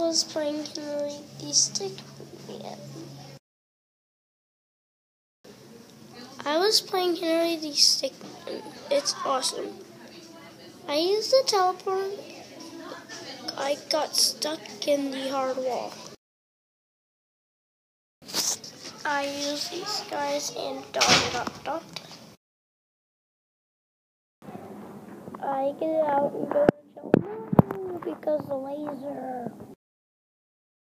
was playing Henry the Stickman. I was playing Henry the Stickman. It's awesome. I used the teleport. I got stuck in the hard wall. I used these guys and dot. I get out and go to jail. No, because the laser.